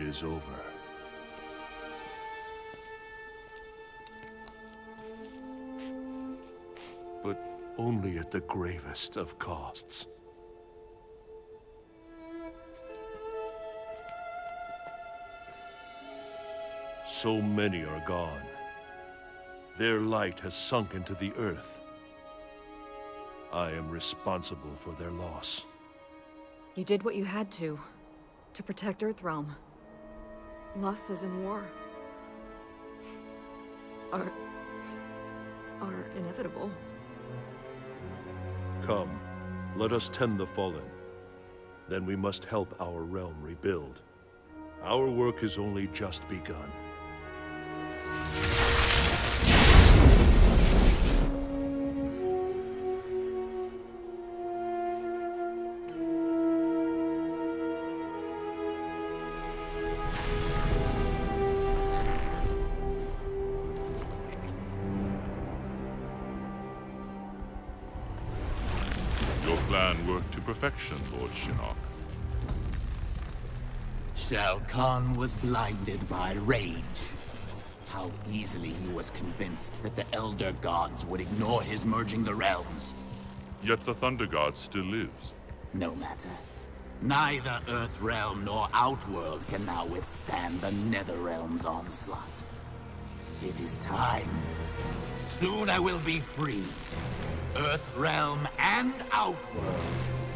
is over. But only at the gravest of costs. So many are gone. Their light has sunk into the earth. I am responsible for their loss. You did what you had to protect Earthrealm. Losses in war are inevitable. Come, let us tend the fallen. Then we must help our realm rebuild. Our work has only just begun. Your plan worked to perfection, Lord Shinnok. Shao Kahn was blinded by rage. How easily he was convinced that the Elder Gods would ignore his merging the realms. Yet the Thunder God still lives. No matter. Neither Earthrealm nor Outworld can now withstand the Netherrealm's onslaught. It is time. Soon I will be free. Earthrealm and Outworld